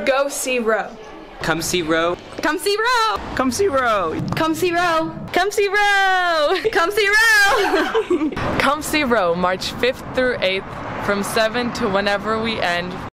Go see Row. Come see Row. Come see Row. Come see Row. Come see Row. Come see Row. Come see Row. Come see Row, March 5th through 8th from 7 to whenever we end.